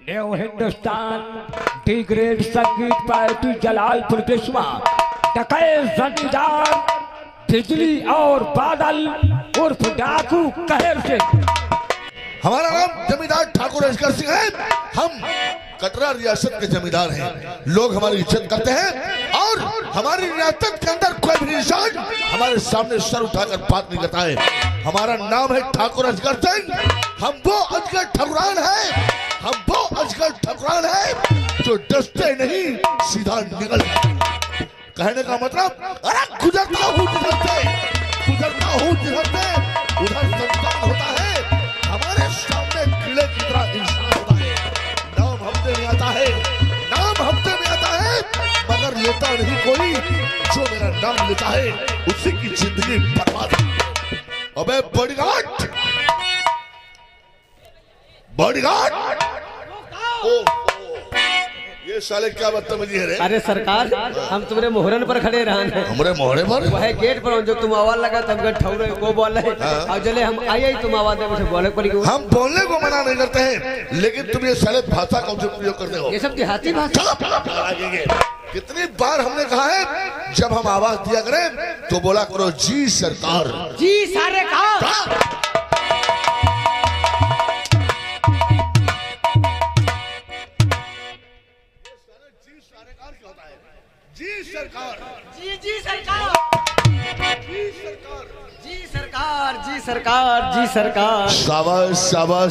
एवं Hindustan D grade संगीत party Jalalpur बिस्वा डकैत जमींदार बिजली और बादल उर्फ डाकू कहर से। हमारा नाम जमींदार ठाकुर असगर सिंह है। हम कटरा रियासत के जमींदार हैं। लोग हमारी इज्जत करते हैं और हमारी रियासत के अंदर कोई भी इंसान हमारे सामने सर उठाकर बात नहीं करता है। हमारा नाम है ठाकुर असगर सिंह। हम वो असगर ठकुरान है, हम वो असगर ठकुरान है जो डरते नहीं सीधा निकल। कहने का मतलब अरे गुजरता हूँ जिधर से उधर संस्कार होता है। हमारे सामने किले की तरह इंसान होता है। नाम हफ्ते में आता है, मगर लेता नहीं कोई। जो मेरा नाम लेता है उसी की जिंदगी बर्बाद। अबे बॉडीगार्ड ये साले क्या बदतमीजी है रे? अरे सरकार, हम तुम्हारे मोहरन पर खड़े रहने। हमारे मोहरे पर वह गेट पर जो तुम आवाज लगा तब ठौरे को बोल रहे और जले हम आए तुम आवाज दे बोले पड़ी। हम बोलने को मना नहीं करते हैं, लेकिन तुम ये साले भाषा का उपयोग करते हो। ये सब देहाती भाषा। कितनी बार हमने कहा है जब हम आवाज दिया करें तो बोला करो जी सरकार, जी सारे का। जी सरकार, जी सरकार, जी सरकार, जी सरकार, जी सरकार। शाबाश शाबाश।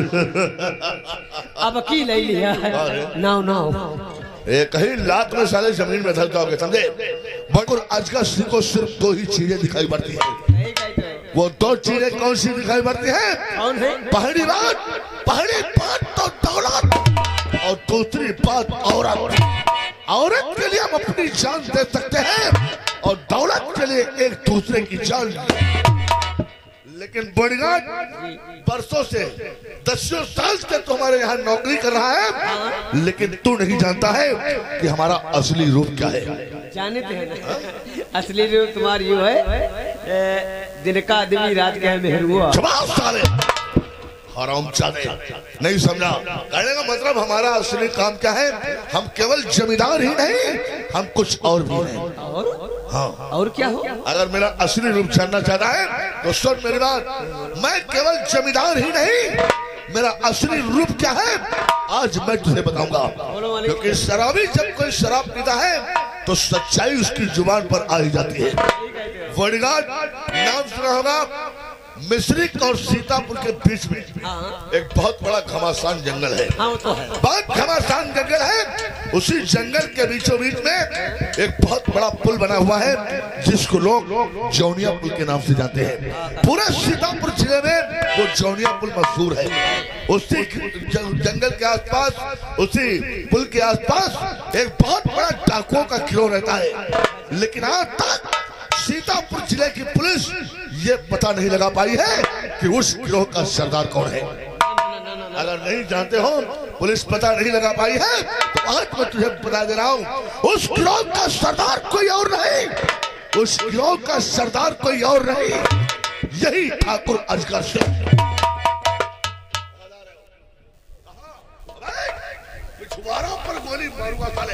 अब की ले लिया है। नाउ एक ही लात में साले जमीन में धर जाओगे, समझे? बड़कुर अजगर सिंह को सिर्फ दो ही चीजें दिखाई पड़ती है। वो दो चीजें कौन सी दिखाई पड़ती है? कौन है? पहली बात तो दौलत और दूसरी बात औरत। औरत के लिए हम अपनी जान दे सकते हैं और दौलत के लिए एक दूसरे की जान। लेकिन बॉडीगार्ड बरसों से 10 साल से तो हमारे यहाँ नौकरी कर रहा है, लेकिन तू नहीं जानता है कि हमारा असली रूप क्या है। जानते हैं ना? असली रूप तुम्हारी यू है, दिन का आदमी रात के मेहरुआ। साले हरामजादे, नहीं समझा? कहने का मतलब हमारा असली काम क्या है? हम केवल जमींदार ही नहीं, हम कुछ और भी हैं। हाँ, और क्या हो? अगर मेरा असली रूप जानना चाहता है तो सुन मेरी बात। मैं केवल जमींदार ही नहीं, मेरा असली रूप क्या है आज मैं तुझे बताऊंगा। क्योंकि शराबी जब कोई शराब पीता है तो सच्चाई उसकी जुबान पर आ ही जाती है। बॉडीगार्ड नाम सुना होगा। मिश्रिक और सीतापुर के बीच में एक बहुत बड़ा घमासान जंगल है। बहुत घमासान जंगल है। उसी जंगल के बीचों बीच में एक बहुत बड़ा पुल बना हुआ है जिसको लोग जौनिया पुल के नाम से जानते हैं। पूरे सीतापुर जिले में वो जौनिया पुल मशहूर है। उसी जंगल के आसपास, उसी पुल के आसपास एक बहुत बड़ा डाकुओं का गिरोह रहता है। लेकिन आज तक सीतापुर जिले की पुलिस ये पता नहीं लगा पाई है कि उस गिरोह का सरदार कौन है। अगर नहीं जानते हो, पुलिस पता नहीं लगा पाई है, तो आज मैं तुझे बता दे रहा हूँ, उस गिरोह का सरदार कोई और नहीं, उस गिरोह का सरदार कोई और नहीं, यही ठाकुर असगर सिंह। छुआरों पर गोली मारूंगा साले।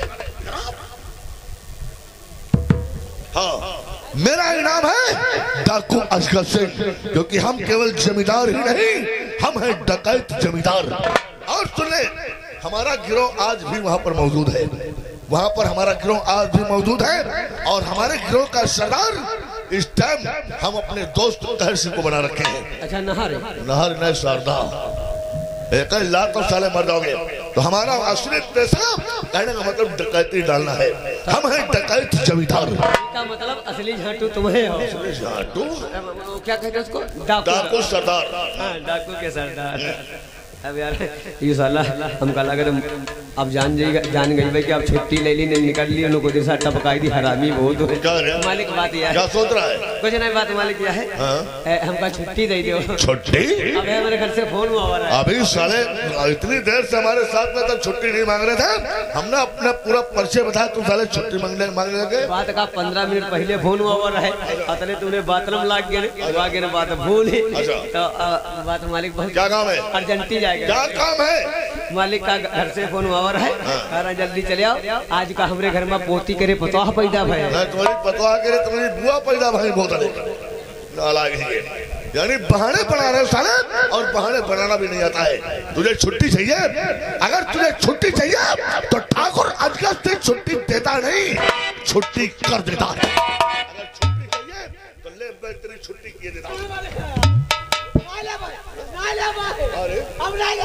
हाँ, मेरा इनाम है डाकू असगर सिंह, क्योंकि हम केवल जमींदार ही नहीं, हम हैं डकैत जमींदार। और सुन ले, हमारा गिरोह आज भी वहां पर मौजूद है। वहां पर हमारा गिरोह आज भी मौजूद है और हमारे गिरोह का सरदार इस टाइम हम अपने दोस्त कहर सिंह को बना रखे हैं। अच्छा, नहर नहीं शारदा, एक लाख तो साले मर जाओगे। तो हमारा असली पैसा कहने का मतलब डकैती डालना है। हम हैं डकैत जमींदार। का मतलब असली झाटू तुम्हें हो। झाटू क्या कहते हैं उसको? डाकू सरदार। डाकू के सरदार। अब यार ये साला हमका लगा अब जान गई भाई कि अब छुट्टी ले ली, नहीं निकल ली, उनको देर से टपकाई दी। हरामी बहुत हो। मालिक बात यह है, क्या सोच रहा है? कुछ नहीं, बात मालिक यह है, हमका छुट्टी दे दो। छुट्टी? अब हमारे घर से फोन हुआ है। अभी साले इतनी देर से हमारे साथ में तब छुट्टी नहीं मांग रहे थे। हमने अपना पूरा परिचय बताया, तुम साले छुट्टी मांगने लगे। बात का 15 मिनट पहले फोन हुआ है, अतने तुमने बाथरूम लाग गए बात भूल। तो बात मालिक बहुत क्या काम है? अर्जेंटी जाएगा। क्या काम है? मालिक का घर से फोन हुआ है, कह रहा जल्दी चले आओ, आज का हमरे घर में पोती करे पतोह पैदा भाई, तुम्हारी पतोह करे तुम्हारी बुआ पैदा भाई, बहुत यानी बहाने बना रहे साले, और बहाने बनाना भी नहीं आता है। तुझे छुट्टी चाहिए, अगर तुझे छुट्टी चाहिए तो ठाकुर अजगर से छुट्टी देता नहीं, छुट्टी कर देता है। अगर छुट्टी चाहिए तो ले, मैं तेरी छुट्टी किए देता हूं। अरे अब नहीं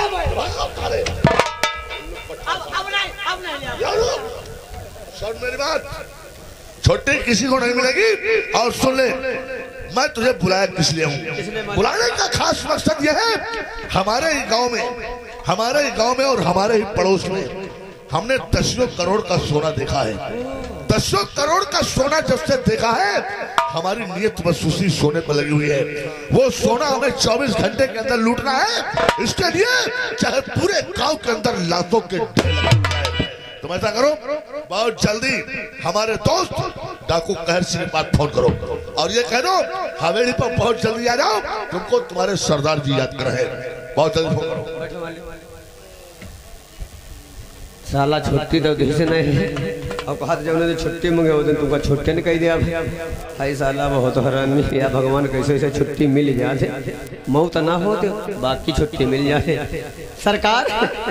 सुन मेरी बात, छुट्टी किसी को नहीं मिलेगी। और सुन ले, मैं तुझे बुलाया किस लिए हूँ? बुलाने का खास मकसद यह है, हमारे ही गांव में और हमारे ही पड़ोस में हमने 10 करोड़ का सोना देखा है। 10 करोड़ का सोना जब से देखा है, हमारी नियत महसूसी सोने पर लगी हुई है। वो सोना हमें 24 घंटे के अंदर लूटना है। इसके लिए चाहे पूरे गांव के अंदर लातों के ढेर लगे। तुम ऐसा करो, बहुत जल्दी हमारे दोस्त डाकू कहर सिंह के पास फोन करो और ये कह दो हवेली पर बहुत जल्दी आ जाओ, तुमको तुम्हारे सरदार जी याद कर रहे हैं। बहुत जल्दी फोन करो। साला छुट्टी तो से नहीं है, और कहा जब उन्होंने छुट्टी मांगे वो दिन तुमको छुट्टी नहीं कही दिया भाई। साला बहुत हरामी या भगवान कैसे ऐसे छुट्टी मिल जाते, मौत ना हो तो बाकी छुट्टी मिल जाते। सरकार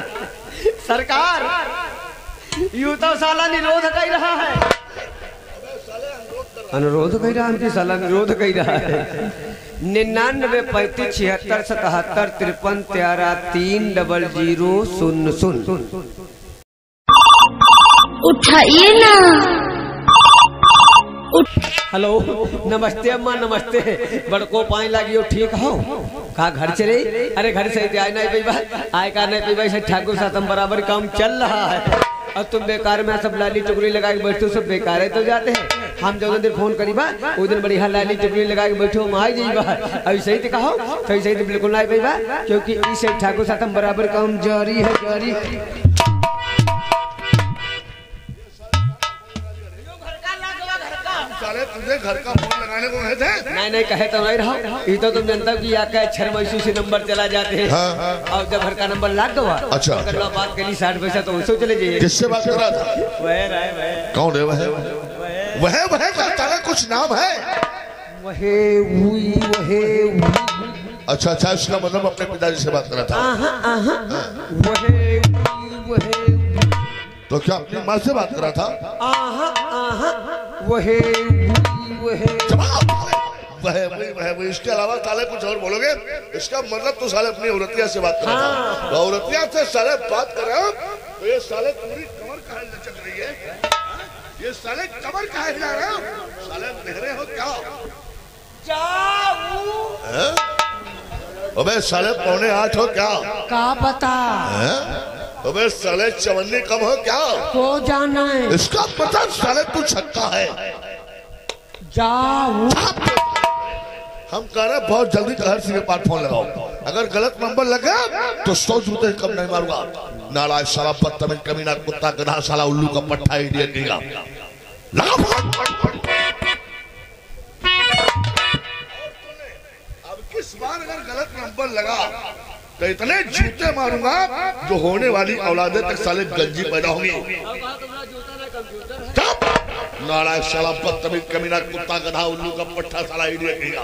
यूं तो साला निरोध कर रहा है, अनुरोध कर रहा है, साला निरोध कर रहा है। 99 35 76 77 53 13 30000। उठाइए ना। हेलो, नमस्ते अम्मा, नमस्ते। बड़को पानी लगी हो, ठीक हो? कहा घर चले? अरे घर से आए नहीं भाई, आए का नहीं भाई, ठाकुर साथ हम बराबर काम चल रहा है। और तुम बेकार में सब लाली टुकड़ी लगा के बैठो, सब बेकार है तो जाते हैं। हम जो दिन फोन करी बा वो दिन बढ़िया लाली टुकड़ी लगा के बैठो, हम आ जाइए बाहर। ऐसे ही तो कहो, तो ऐसे ही तो बिल्कुल नहीं भाई बा, क्योंकि इसे ठाकुर साथ हम बराबर काम जारी है, जारी। तुझे घर का फोन लगाने को कहे थे? नहीं कहे तो नहीं रहो, ये तो तुम जानता हो कि या क्या छरमैसू से नंबर चला जाते हैं। और जब घर का नंबर लाग गया, अच्छा, अगर बात के लिए 60 पैसा तो उससे चले जाइए। किससे बात कर रहा था? वह कौन है? वह तारा कुछ नाम है? अच्छा, इसका मतलब अपने पिताजी से बात कर रहा था। तो क्या अपनी माँ से बात कर रहा था? वह इसके अलावा साले कुछ और बोलोगे? इसका मतलब तो साले अपनी औरतिया से बात कर रहा था। तो औरतिया से साले बात कर रहे हो, तो ये साले पूरी कमर कहाँ लचक रही है? ये साले कमर कहाँ हिला रहे हो? साले बहरे हो क्या? अबे साले 7:45 हो क्या? पता? अबे साले चवन्नी कम हो क्या? हो जाना है। इसका पता साले तू छक्का है। जाओ। हम कह रहे बहुत जल्दी कहर सिंह के पास फोन लगाओ, अगर गलत नंबर लगा तो 100 जूते कम नहीं मारूंगा। नालायक साला, बदतमीज कमीना, कुत्ता गधा साला, उल्लू का पट्टा, इडियट गया। अब किस बार अगर गलत नंबर लगा तो इतने जूते मारूंगा जो होने वाली औलादे तक साले गंजी पैदा होंगी। नालायक साला, बदतमीज कमीना, कुत्ता गधा, उल्लू का पट्टा साला, इडियट गया।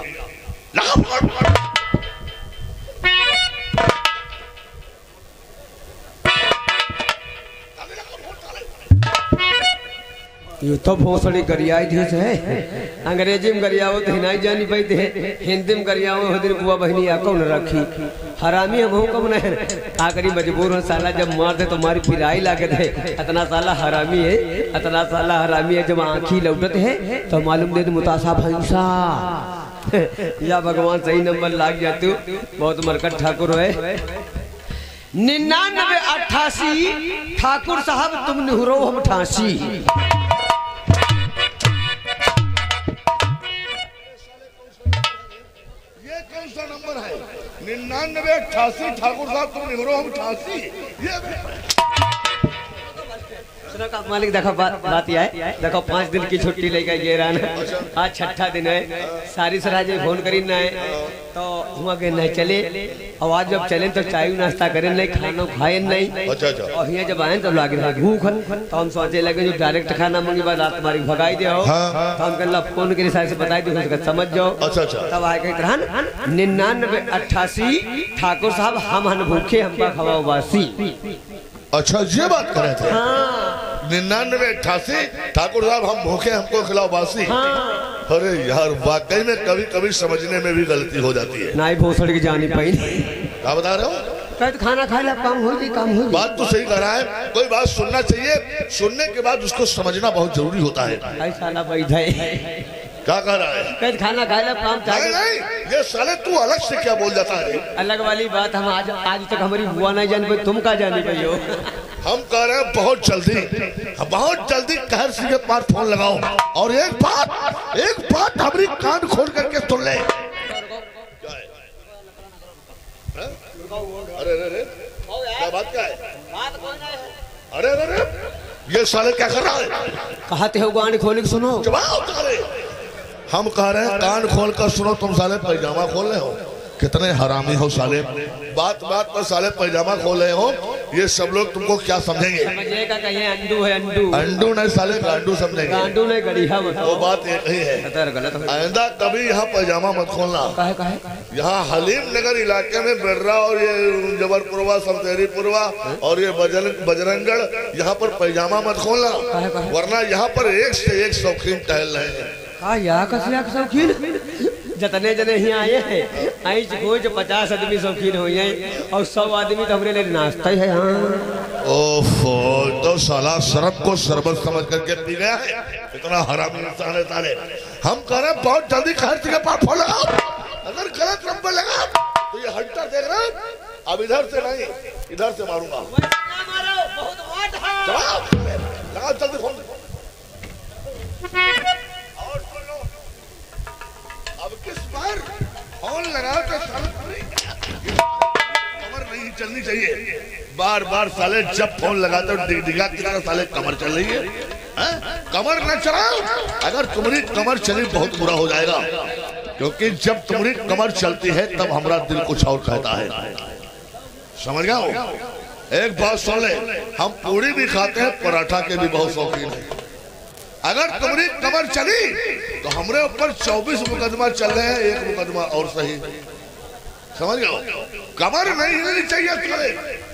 ये तो भोसड़ी गरियाई थी है। अंग्रेजी में गरियाओ तो नहीं जानी पाई थे, हिंदी में गरियाओ दिन बुआ बहनी आ कौन रखी। हरामी हम कब नहीं आखिरी मजबूर हो, साला जब मार दे तो मारी पिराई लागे थे। इतना साला हरामी है, इतना साला हरामी है, जब आँखी लौटते है तो मालूम दे मुतासा भैंसा। या भगवान सही नंबर लाग जाते, बहुत मरकट ठाकुर है। 99 88 ठाकुर साहब तुम निहुरो हम 88। ये कौन सा नंबर है? 99 88 ठाकुर साहब तुम निहुरो हम 88। ये सुनो का मालिक देखो बात यह है, देखो 5 दिन की छुट्टी लेकर ये रहा ना, आज 6ठा दिन है। सारी सराजे फोन करी ना है तो हुआ के नहीं चले, और आज जब चले तो चाय नाश्ता करें नहीं, खाना खाए नहीं। और यहाँ जब आए तो लागे भूख, तो हम सोचे लगे जो डायरेक्ट खाना मंगी बाद रात हमारी भगाई दे हो, तो हम कहला फोन के हिसाब से बताई दो समझ जाओ। तब आए कही तरह 9988 ठाकुर साहब हम हन भूखे हमका खवाओ बासी। अच्छा ये बात कर रहे थे। 9988 ठाकुर साहब हम भूखे हमको खिलाओ बासी। अरे यार वाकई में कभी कभी समझने में भी गलती हो जाती है। नाई भोसड़ की जानी पाई क्या बता रहे हो? कहते खाना खा ले काम होगी काम होगी। बात तो सही कर रहा है, कोई बात सुनना चाहिए, सुनने के बाद उसको समझना बहुत जरूरी होता है। साला बैठे क्या कह रहा है? कहते खाना खा ले काम चाहिए। नहीं ये साले तू अलग से क्या बोल जाता है? अलग वाली बात हम आज तक हमारी बुआ नहीं जान पाई, तुम क्या जानी पाई हो? हम कह रहे हैं बहुत जल्दी कहर सिंह के पास फोन लगाओ, और एक बात हमारी कान खोल करके सुन ले। अरे क्या बात क्या है? अरे ये साले क्या कर रहा है? कहते हो गाड़ी खोल के सुनो। जवाब हम कह रहे हैं कान खोल कर सुनो, तुम साले पैजामा खोल रहे हो। कितने हरामी हो साले, बात पर साले पैजामा खोल रहे हो। ये सब लोग तुमको क्या समझेंगे? समझेगा कहीं अंडू है अंडू। अंडू नहीं साले गांडू समझेंगे। गांडू नहीं गड़िया वो बात एक ही है। आइंदा कभी यहाँ पैजामा मत खोलना। यहाँ हलीम नगर इलाके में बेर्रा और ये जबरपुरवा समतेरीपुरवा और ये बजरंगगढ़, यहाँ पर पैजामा मत खोलना, वरना यहाँ पर एक से एक शौकीन टहल रहे हैं। शौकीन जतने जने यहाँ आए हैं, आई कोई जो 50 आदमी शौकीन हो जाए और 100 आदमी तो हमारे लिए नाश्ता ही है। ओफो, तो साला शरब को शरबत समझ करके पी गया है। इतना हरामी इंसान है साले। हम कह रहे हैं बहुत जल्दी खर्च के पास फोन लगाओ, अगर गलत नंबर लगा तो ये हंटर देख रहे हैं। अब इधर से नहीं, इधर से मारूंगा। लगा जल्दी फोन। और सुनो, अब किस बार फोन लगाओ तो कमर नहीं चलनी चाहिए। बार साले जब फोन लगाते हो डिगा किनारा साले कमर चल रही है। कमर न चलाओ, अगर तुम्हारी कमर चली बहुत बुरा हो जाएगा, क्योंकि जब तुम्हारी कमर चलती है तब हमारा दिल कुछ और कहता है। समझ गया? एक बात सुन ले, हम पूरी भी खाते हैं, पराठा के भी बहुत शौकीन है। अगर तुम्हारी कमर चली तो हमारे ऊपर 24 मुकदमा चल रहे हैं, एक मुकदमा और सही। समझ गए? कमर नहीं हिलनी चाहिए तुम्हारे।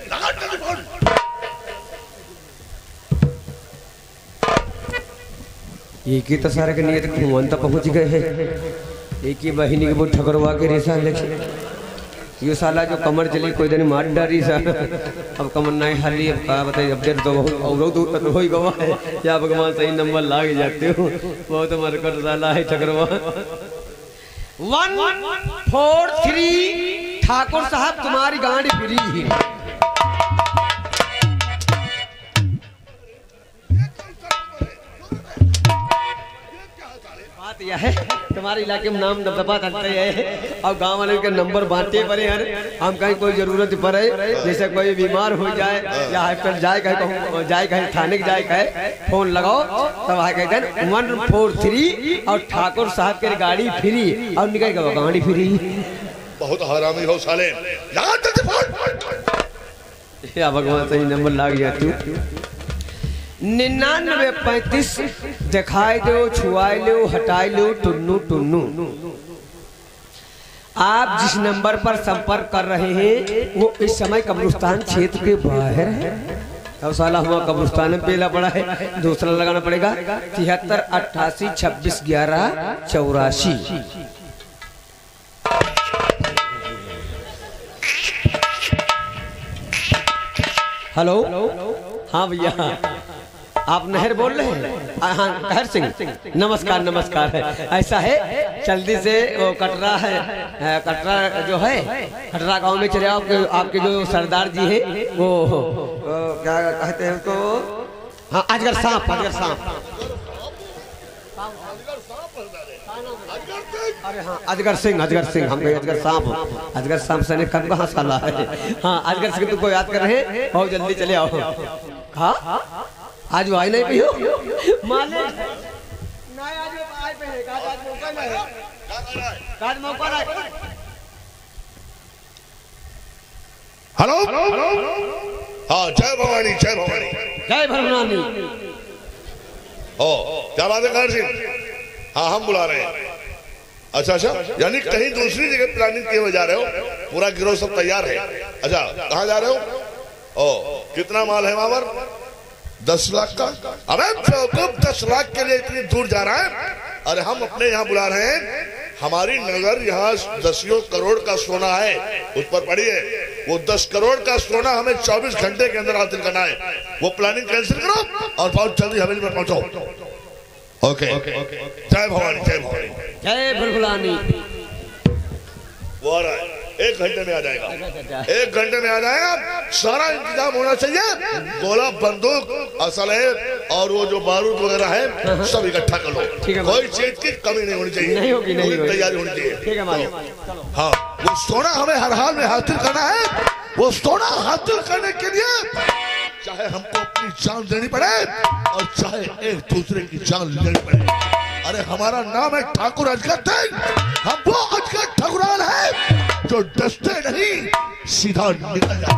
एक ही तो सारे के नियत घुमान तक पहुंच गए हैं। एक ही बहिनी के वो ठकरवा के रेसा लेके ये साला जो कमर चली कोई दिन मार डारी सा। अब कमर नहीं हाली, अब कहा बताइए, अब देर तो बहुत हो ही गवा है। या भगवान सही नंबर लाग जाते हो, बहुत मरकर साला है ठकरवा। 143 ठाकुर साहब तुम्हारी गाड़ी फ्री है। बात यह है तुम्हारे इलाके में नाम दबदबा चलते है, और गांव वाले के नंबर बांटते पड़े हैं। हम कहीं कोई जरूरत पड़े, जैसे कोई बीमार हो जाए या हॉस्पिटल जाए कहीं थाने जाए कहे फोन लगाओ, तब आ कहते हैं 143 और ठाकुर साहब के गाड़ी फ्री, और निकल गया गाड़ी फ्री। बहुत हरामी हो साले। या भगवान सही नंबर लाग जाती। 9935 दिखाई दो, छुआई लो, हटाई लो, टुन्नू टुन्नू। आप जिस नंबर पर संपर्क कर रहे हैं वो इस समय कब्रिस्तान क्षेत्र के बाहर है। तो साला हुआ कब्रिस्तान में पेला पड़ा है, दूसरा लगाना पड़ेगा 73 88 26 11 84। हेलो, हाँ भैया आप नहर बोल रहे हैं? हाँ कहर सिंह, नमस्कार है। ऐसा है जल्दी से वो कटरा है, कटरा जो है कटरा गांव में चले आओ। आपके जो सरदार जी है वो क्या कहते हैं उसको? हाँ अजगर सांप। अरे हाँ अजगर सिंह हम कहे अजगर सांप से कब कहाँ साला है। हाँ अजगर सिंह तुमको याद कर रहे हैं, बहुत जल्दी चले आओ। हाँ आज वो आई नहीं पियो मालिक नहीं आज आए पे है आज मौका नहीं है आज मौका नहीं। हेलो हाँ जय भवानी जय भवानी जय भवानी। ओ क्या बात है कार सिंह? हाँ हम बुला रहे हैं। अच्छा अच्छा यानी कहीं दूसरी जगह प्लानिंग किए हुए जा रहे हो? पूरा गिरोह सब तैयार है। अच्छा कहाँ जा रहे हो? ओ कितना माल है वहां पर? 10 लाख का? अरे बेवकूफ 10 लाख के लिए इतनी दूर जा रहा है? अरे हम अपने यहाँ बुला रहे हैं। हमारी नजर यहाँ 10 करोड़ का सोना है उस पर पड़ी है। वो 10 करोड़ का सोना हमें 24 घंटे के अंदर हासिल करना है। वो प्लानिंग कैंसिल करो और बहुत जल्दी हवेली में पहुंचो। ओके जय भवानी जय भवानी जय भवानी। वो आ रहा है 1 घंटे में आ जाएगा। 1 घंटे में आ जाएगा। सारा इंतजाम होना चाहिए। गोला बंदूक असलहे और वो जो बारूद वगैरह है सब इकट्ठा कर लो। कोई चीज की कमी नहीं होनी चाहिए। नहीं होगी तैयारी होनी चाहिए। ठीक है मालिक। हाँ वो सोना हमें हर हाल में हासिल करना है। वो सोना हासिल करने के लिए चाहे हमको अपनी जान देनी पड़े और चाहे एक दूसरे की जान लेनी पड़े। अरे हमारा नाम है ठाकुर अजगर सिंह। हम वो अजगर ठाकुरान है जो डसते नहीं सीधा निकल जाए।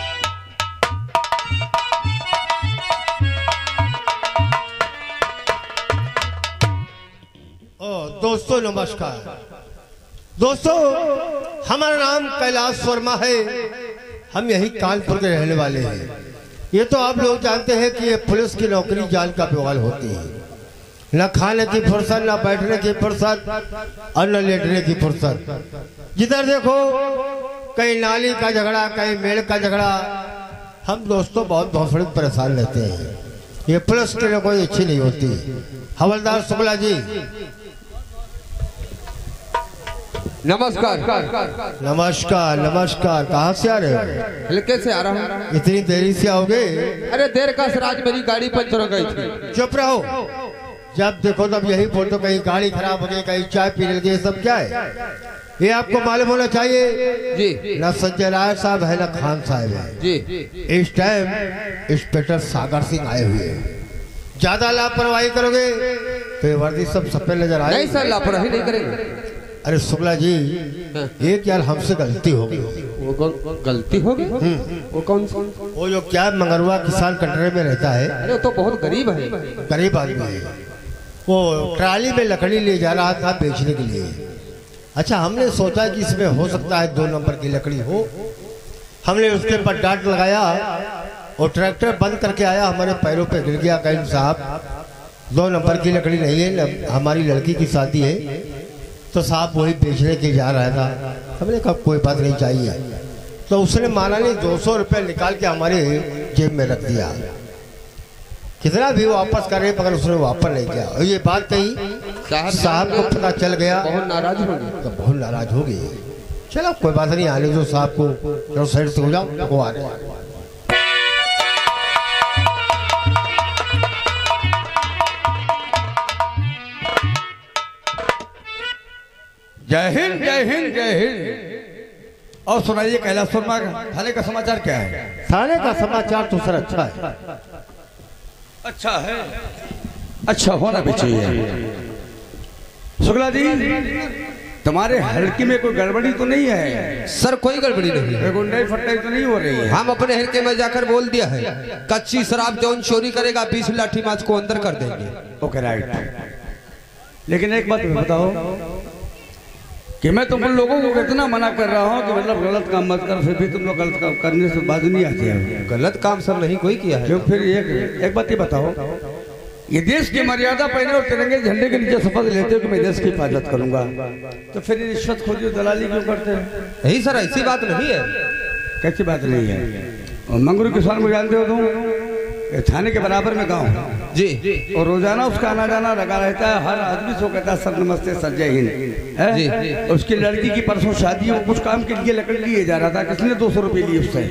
दोस्तों नमस्कार। दोस्तों हमारा नाम कैलाश वर्मा है। हम यही कानपुर के रहने वाले हैं। ये तो आप लोग जानते हैं कि ये पुलिस की नौकरी जान का बवाल होती है। न खाने की फुर्सत, न बैठने की फुर्सत और न लेटने की फुर्सत। जिधर देखो कहीं नाली का झगड़ा, कहीं मेड़ का झगड़ा। हम दोस्तों बहुत भौसड़ी परेशान रहते हैं। ये पुलिस के लिए कोई अच्छी नहीं होती। हवलदार शुक्ला जी नमस्कार। नमस्कार नमस्कार। कहाँ से आ रहे हो? हल्के से आ रहा हूँ। इतनी देरी से आओगे? अरे देर का सर आज मेरी गाड़ी पंचर हो गई थी। चुप रहो। जब देखो तब यही फोटो, कहीं गाड़ी खराब हो गई, कहीं चाय पीने लगे। सब क्या है? ये आपको मालूम होना चाहिए जी। न संजय राय साहब है न खान साहब है जी। इस टाइम इंस्पेक्टर सागर सिंह आए हुए हैं। ज्यादा लापरवाही करोगे तो ये वर्दी सब सफेद नजर आए। नहीं सर लापरवाही नहीं करेंगे। अरे शुक्ला जी एक यार हमसे गलती हो गई। वो गलती हो गई? वो कौन सा? वो जो क्या मंगरवा किसान कटरे में रहता है। अरे तो बहुत गरीब है। गरीब आदमी है। वो ट्राली में लकड़ी ले जा रहा था बेचने के लिए। अच्छा हमने सोचा कि इसमें हो सकता है 2 नंबर की लकड़ी हो। हमने उसके ऊपर डांट लगाया और ट्रैक्टर बंद करके आया। हमारे पैरों पे गिर गया। कहीं साहब 2 नंबर की लकड़ी नहीं है, हमारी लड़की की शादी है। तो साहब वही बेचने के जा रहा था। हमने कहा कोई बात नहीं चाहिए। तो उसने माना नहीं 200 रुपये निकाल के हमारे जेब में रख दिया। कितना भी वापस करे मगर उसने वापस नहीं किया। और ये बात कही साहब को पता चल गया। बहुत नाराज हो गए। तो बहुत नाराज हो गए। चलो कोई बात नहीं, आने दो साहब को। साइड से हो जाओ वो आ रहे। जय हिंद जय हिंद जय हिंद। और सुनाइए कैलाश वर्मा थाने का समाचार क्या है? थाने का समाचार तो सर अच्छा है। अच्छा है, अच्छा होना भी चाहिए। शुक्ला जी तुम्हारे हल्के में कोई गड़बड़ी तो नहीं है? सर कोई गड़बड़ी नहीं है। गुंडाई फटाई तो नहीं हो रही है? हम अपने हल्के में जाकर बोल दिया है कच्ची शराब जौन चोरी करेगा 20 लाठी माच को अंदर कर देंगे। Okay right. लेकिन एक बात बताओ कि मैं तुम लोगों को कितना मना कर रहा हूँ कि मतलब गलत काम मत कर, फिर भी तुम लोग गलत काम करने से बाजू नहीं आते हैं। गलत काम सर नहीं कोई किया है। क्यों? फिर एक बात ये बताओ, ये देश की मर्यादा पहने और तिरंगे झंडे के नीचे शपथ लेते हो कि मैं देश की हिफाजत करूंगा, तो फिर ये रिश्वतखोरी और दलाली क्यों करते हैं? नहीं सर ऐसी बात नहीं है। कैसी बात नहीं है? और मंगरू किसान को जानते हो तुम, थाने के बराबर में गाँव जी। और रोजाना उसका आना जाना लगा रहता है। हर आदमी से कहता है सर नमस्ते सर जय हिंद जी। उसकी लड़की की परसों शादी है, वो कुछ काम के लिए लकड़ी लिए जा रहा था, किसने 200 रुपये लिए उससे?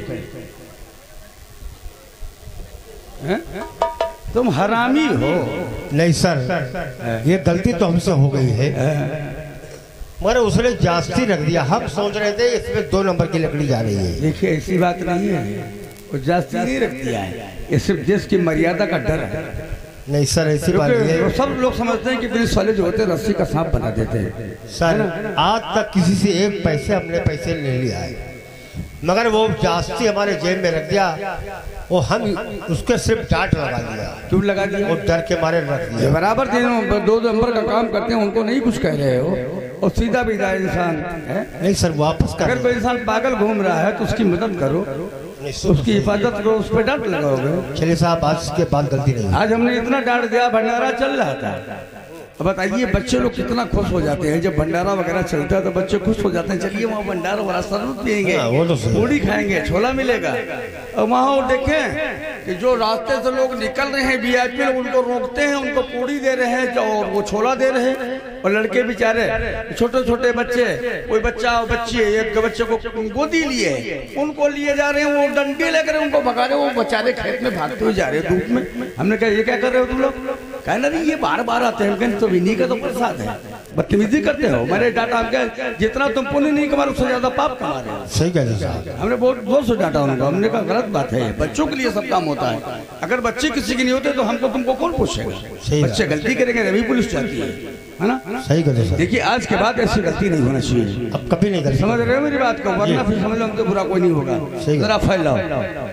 तुम हरामी हो। नहीं सर ये गलती तो हमसे हो गई है मगर उसने जास्ती रख दिया। हम सोच रहे थे इसमें 2 नंबर की लकड़ी जा रही है। देखिए ऐसी बात नहीं है, वो जास्ती नहीं रख दिया है, ये सिर्फ देश की मर्यादा का डर है। नहीं सर, ऐसी बात नहीं क्योंकि है सब लोग समझते हैं कि पुलिस वाले जो होते हैं रस्सी का सांप बना देते हैं। सर। आज तक किसी से एक पैसे अपने पैसे नहीं लिया है, मगर वो जास्ती हमारे जेब में रख दिया, वो हम उसके सिर्फ डांट लगा दिया। क्यों लगा दिया? वो डर के मारे रख ये दिया। बराबर 2 नंबर का काम करते हैं, उनको नहीं कुछ कह रहे हो, और सीधा बीधा इंसान है। नहीं सर, वापस कर। अगर कोई इंसान पागल घूम रहा है तो उसकी मदद करो, उसकी हिफाजत करो, उस पर डांट लगाओगे। चलिए साहब, आज के बाद गलती नहीं। आज हमने इतना डांट दिया, भंडारा चल रहा था। अब बताइए बच्चे लोग कितना खुश हो जाते हैं जब भंडारा वगैरह चलता है, तो बच्चे खुश हो जाते हैं, चलिए वहाँ भंडारा वाला शरबत पियेंगे, वो तो सही। पूड़ी खाएंगे, छोला मिलेगा। और वहाँ वो देखें कि जो रास्ते से लोग निकल रहे हैं वीआईपी लोग, उनको रोकते हैं, उनको पूड़ी दे रहे हैं और वो छोला दे रहे हैं, और लड़के बेचारे छोटे छोटे बच्चे, कोई बच्चा और बच्ची, एक बच्चे को गोदी लिए, उनको लिए जा रहे हैं, वो डंडी लेकर उनको भगा रहे, वो बेचारे खेत में भागते हुए जा रहे हैं धूप में। हमने कहा ये क्या कर रहे हो तुम लोग? कहना नहीं, ये बार बार आते हैं, तो इन्हीं का तो प्रसाद है, बदतमीजी करते हो। मैंने डांटा, हमके जितना तुम पुण्य नहीं कमा उससे ज्यादा पाप कमा रहे हो। सही कह रहे साहब। हमने बहुत जोर से डांटा उनको, हमने कहा गलत बात है, बच्चों के लिए सब काम होता है, अगर बच्चे किसी के नहीं होते तो हमको तुमको कौन पूछेगा? बच्चे गलती करेंगे तभी पुलिस जाती है ना? सही कह रहे साहब। देखिए आज के बाद ऐसी गलती नहीं होना चाहिए, अब कभी नहीं कर। समझ रहे हो मेरी बात को? वरना फिर समझ लो हमसे बुरा कोई नहीं होगा। सही। जरा फैलाओ।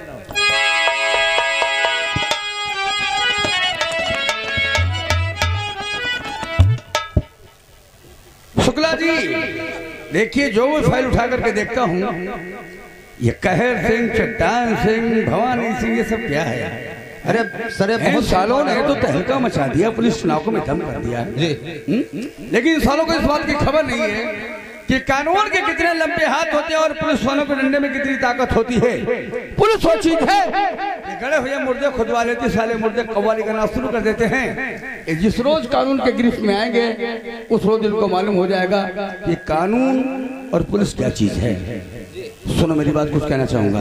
शुक्ला जी देखिए, जो मैं फाइल उठा करके देखता हूँ, ये कहर सिंह, चट्टान सिंह, भवानी सिंह, ये सब क्या है? अरे सर, बहुत सालों ने तो तहलका मचा दिया, पुलिस चुनाव को मिथम कर दिया, लेकिन इन सालों को इस बात की खबर नहीं है कि कानून के कितने लंबे हाथ होते हैं और पुलिस वालों के डंडे में कितनी ताकत होती है। पुलिस वो चीज है कि गड़े हुए मुर्दे खुदवा लेते, साले मुर्दे कव्वाली करना शुरू कर देते हैं। जिस रोज कानून के गिरफ्त में आएंगे उस रोज इनको मालूम हो जाएगा कि कानून और पुलिस क्या चीज है। सुनो मेरी बात, कुछ कहना चाहूंगा।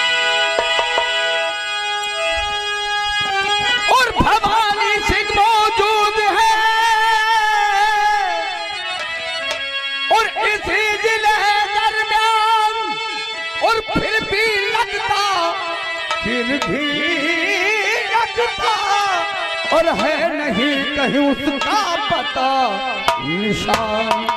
और भवानी सिंह मौजूद है और इसी जिले दरमियान, और फिर भी लगता और है नहीं कहीं उसका पता निशान।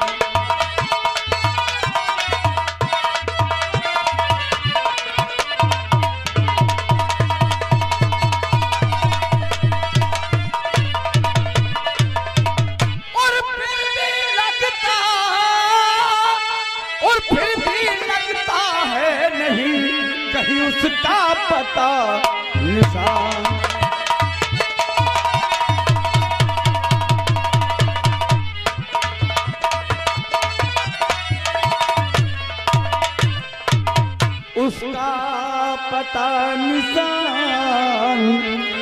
उसका पता निशान। उसका पता निशान